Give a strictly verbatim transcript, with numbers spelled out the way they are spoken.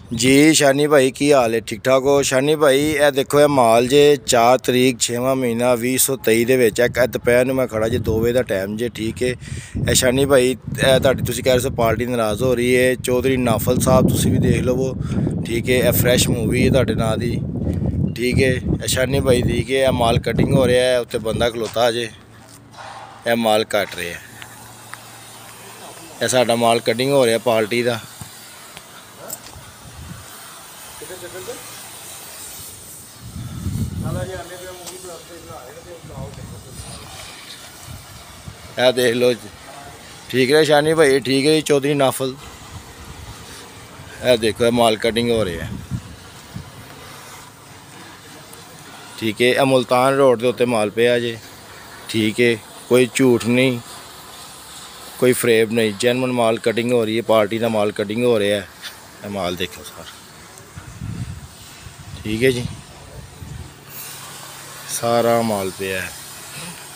जी शानी भाई की हाल है? ठीक ठाक हो शानी भाई? ए देखो ये माल जे चार तरीक छेवां महीना भी सौ तेई दे विच है। दोपहर में मैं खड़ा जे दो बजे का टाइम जे, ठीक है। ए शानी भाई तुहाडी तुसीं कह रहे हो पार्टी नाराज़ हो रही है। चौधरी नाफल साहब तुसीं भी देख लवो, ठीक है। ए फ्रैश मूवी है तुहाडे नां दी, ठीक है। ए शानी भाई ठीक है। माल कटिंग हो रहा है, उत्ते बंदा खलोता अजे ए माल कट रहे हैं। ए साडा माल कटिंग हो रहा है पार्टी का। ए देख लो, ठीक है शानी भाई, ठीक है जी। चौधरी नाफल ए देखो ये माल कटिंग हो रहा है, ठीक है। ए मुल्तान रोड के उत्ते माल पे जे, ठीक है। कोई झूठ नहीं, कोई फ्रेब नहीं, जेनवन माल कटिंग हो रही है। पार्टी का माल कटिंग हो रहा है। ये माल देखो सर, ठीक है जी। सारा माल पे है।